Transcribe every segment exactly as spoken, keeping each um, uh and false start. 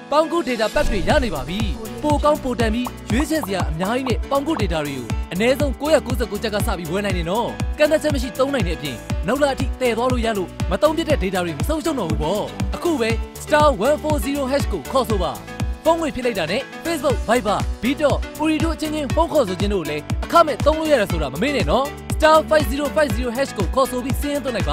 ပေါင်ကုတ်ဒေတာပတ်တွေရနေပါပြီပိုကောင်းပိုတန်ပြီးရွေးချယ်စရာအများကြီးနဲ့ပေါင်ကုတ်ဒေတာတွေကိုအနည်းဆုံး၉၉၉ကျပ်ကစပြီးဝယ်နိုင်နေနော်ကန့်သက်ချက်မရှိသုံးနိုင်တဲ့အပြင်နောက်လာအထိတည်သွားလို့ရလို့မသုံးပြတဲ့ဒေတာတွေမဆုံးရှုံးတော့ဘူးပေါ့အခုပဲ star one forty hash ကိုခေါ်ဆိုပါဖုန်းငွေဖြစ်လိုက်တာနဲ့ Facebook Viber Bito Uri တို့အချင်းချင်းဖုန်းခေါ်ဆိုခြင်းတို့လည်းအခမဲ့သုံးလို့ရတယ်ဆိုတာမမေ့နဲ့နော် star five zero five zero hash ကိုခေါ်ဆိုပြီးစင်းသွင်းလိုက်ပါ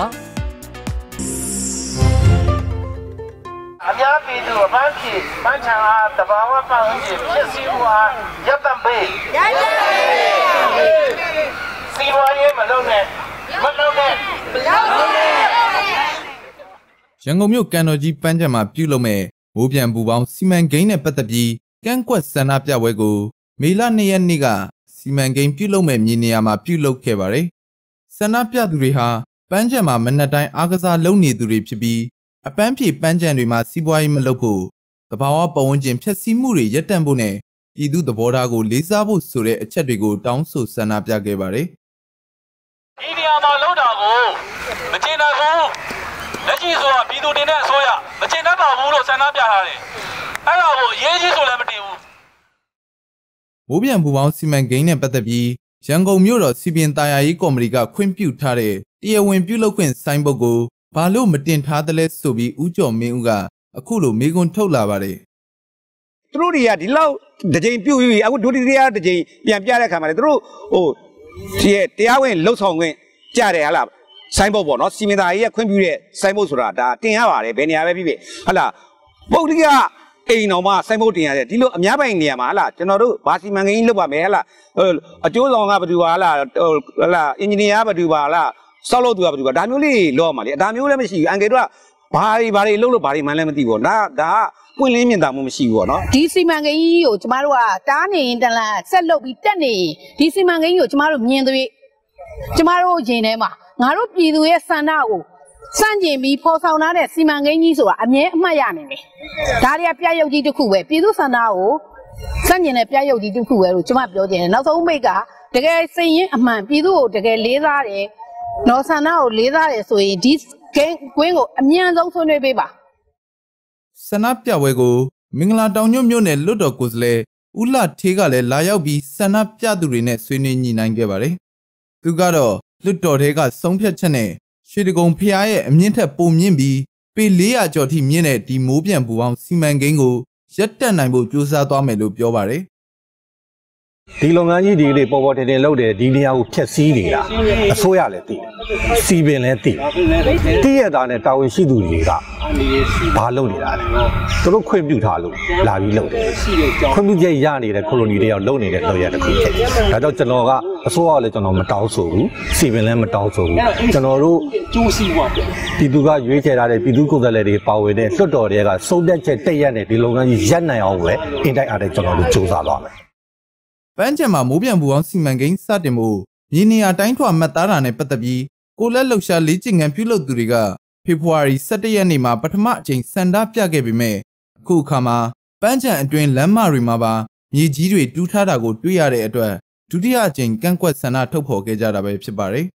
အများပြည်သူအမှန်ဖြစ်မှန်ချန်အားတဘာဝပတ်ဝန်းကျင်ဖြစ်စီမှုအားရပ်တန့်ပေးရပ်တန့်ပေးစီဝါရေးမလုပ်နဲ့မလုပ်နဲ့မလုပ်နဲ့ရန်ကုန်မြို့ကန်တော်ကြီးပန်းခြံမှာပြုလုပ်မဲ့မိုးပြန်ပူပေါင်းစီမံကိန်းနဲ့ပတ်သက်ပြီးကန့်ကွက်ဆန္ဒပြပွဲကိုမေလ၂ရက်နေ့ကစီမံကိန်းပြုလုပ်မဲ့မြေနေရာမှာပြုလုပ်ခဲ့ပါတယ်ဆန္ဒပြသူတွေဟာပန်းခြံမှာမနက်တိုင်းအားကစားလုပ်နေသူတွေဖြစ်ပြီးအပန်းဖြေပန်းခြံတွေမှာစီးပွားရေးမလုပ်ဖို့တဘာဝပတ်ဝန်းကျင်ဖျက်ဆီးမှုတွေရပ်တန့်ဖို့နဲ့ပြည်သူသဘောထားကိုလေးစားဖို့ဆိုတဲ့အချက်တွေကိုတောင်းဆိုဆန္ဒပြခဲ့ပါတယ်ဒီနေရာမှာလုပ်တာကိုမကျေနပ်ဘူးလက်ရှိဆိုတာပြည်သူတင်တဲ့အစိုးရမကျေနပ်ပါဘူးလို့ဆန္ဒပြထားတယ်အဲ့ဒါကိုအရေးကြီးဆိုလည်းမတင်ဘူးမိုးပြန်ပူပေါင်းစီမံကိန်းနဲ့ပတ်သက်ပြီးရန်ကုန်မြို့တော်စီပင်တာယာရေးကော်မတီကခွင့်ပြုထားတဲ့တရားဝင်ပြုလုပ်ခွင့်ဆိုင်းဘုတ်ကိုဘာလို့မတင်ထားသလဲဆိုပြီးဦးကျော်မင်းဦးကအခုလိုမေးခွန်းထုတ်လာပါတယ်သူတို့တွေကဒီလောက်တစ်ကြိမ်ပြုတ်ပြီးအခုဒုတိယတစ်ကြိမ်ပြန်ပြတဲ့ခါမှာလေသူတို့ဟိုဒီတရားဝင်လှုပ်ဆောင်ခွင့်ကြတယ်ဟာလားဆိုင်းဘုတ်ပေါ့နော်စီမံသားကြီးကခွင့်ပြုတဲ့ဆိုင်းဘုတ်ဆိုတာဒါတင်ရပါတယ်ဘယ်နေရာပဲဖြစ်ဖြစ်ဟာလားပုတ်တိကအိမ်တော်မှာဆိုင်းဘုတ်တင်ရတယ်ဒီလိုအများပိုင်နေရာမှာဟာလားကျွန်တော်တို့ဘာစီမံကိန်းလုပ်ပါမယ်ဟာလားအကျိုးဆောင်ကဘယ်သူပါဟာလားဟာလားအင်ဂျင်နီယာဘယ်သူပါဟာလားဆောက်လုပ်သူကဘယ်သူကဒါမျိုးလေးလောမှာလေဒါမျိုးလည်းမရှိဘူးအန်ကယ်တို့ကဘာတွေဘာတွေလုပ်လို့ဘာတွေမှန်းလည်းမသိဘူးဒါဒါကပွင့်လင်းမြင်သာမှုမရှိဘူးပေါ့နော်ဒီစီမံကိန်းကြီးကိုကျမတို့ကတားနေရင်တလန်ဆက်လုပ်ပြီးတက်နေရင်ဒီစီမံကိန်းကိုကျမတို့မြင်သွေးကျမတို့ရင်ထဲမှာငါတို့ပြည်သူရဲ့ဆန္ဒကိုစန့်ကျင်ပြီးဖော်ဆောင်ထားတဲ့စီမံကိန်းကြီးဆိုတာအမြဲအမှတ်ရနေတယ်ဒါတွေကပြရုပ်ကြီးတစ်ခုပဲပြည်သူဆန္ဒကိုစန့်ကျင်တဲ့ပြရုပ်ကြီးတစ်ခုပဲလို့ကျမပြောချင်တယ်နောက်ဆုံးမိတ်ကတကယ်စိတ်ရင်းအမှန်ပြည်သူကိုတကယ်လေးစားတယ်နော်ဆန္ဒကိုလေးစားတယ်ဆိုရင်ဒီဂိမ်းကွင်းကိုအမြန်ဆုံးဆွေးနွေးပေးပါဆန္ဒပြပွဲကိုမင်္ဂလာတောင်ညွန့်မြို့နယ်လွတ်တော်ကိုယ်စားလှယ်ဦးလှထေးကလည်းလာရောက်ပြီးဆန္ဒပြသူတွေနဲ့ဆွေးနွေးညှိနှိုင်းခဲ့ပါတယ်သူကတော့လွတ်တော်ထဲကဆုံးဖြတ်ချက်နဲ့ရွှေတကုံဖျားရဲ့အမြင့်ထက်ပိုမြင့်ပြီးပေ၄ရာကျော်ထိမြင့်တဲ့ဒီမိုးပြန်ပူပေါင်းစီမံကိန်းကိုရပ်တန့်နိုင်ဖို့ကြိုးစားသွားမယ်လို့ပြောပါတယ်ဒီလုပ်ငန်းကြီးတွေလေးပေါ်ပေါ်တင်တင်လုပ်တယ်ဒီနေရာကိုဖျက်ဆီးနေတာအစိုးရလည်းသိတယ်စီပင်လည်းသိတယ်တည့်ရတာနဲ့တာဝန်ရှိသူတွေကဘာလုပ်နေတာလဲသူတို့ခွင့်ပြုထားလို့လာပြီးလုပ်တယ်ခွင့်ပြုချက်ရနေတဲ့ကိုလိုနီတွေရောက်လုပ်နေတဲ့လုပ်ရတဲ့ခုဖြစ်ဒါကြောင့်ကျွန်တော်ကအစိုးရလည်းကျွန်တော်မတောင်းဆိုဘူးစီပင်လည်းမတောင်းဆိုဘူးကျွန်တော်တို့ကျိုးစီးပွားပြည်သူကရွေးချယ်ထားတဲ့ပြည်သူကိုယ်စားလှယ်တွေပါဝင်တဲ့လွှတ်တော်တွေကစုံတက်ချက်တက်ရက်နဲ့ဒီလုပ်ငန်းကြီးရပ်နိုင်အောင်ပဲအင်တိုက်အားတိုက်ကျွန်တော်တို့စူးစမ်းသွားမယ်ပန်းခြံမှာမိုးပြန်ပူအောင်စီမံကိန်းစတင်မှုမြေနေရာတိုင်းထွာမှတ်သားတာနဲ့ပတ်သက်ပြီးကိုလက်လှုပ်ရှားလေးကျင်ငံပြုလုပ်သူတွေကဖေဖော်ဝါရီ၁၁ရက်နေ့မှာပထမအကြိမ်စန္ဒပြခဲ့ပေမဲ့အခုအခါမှာပန်းခြံအတွင်းလမ်းမတွေမှာပါမြေကြီးတွေတူးထားတာကိုတွေ့ရတဲ့အတွက်ဒုတိယအကြိမ်ကန့်ကွက်ဆန္ဒထုတ်ဖော်ခဲ့ကြတာပဲဖြစ်ပါတယ်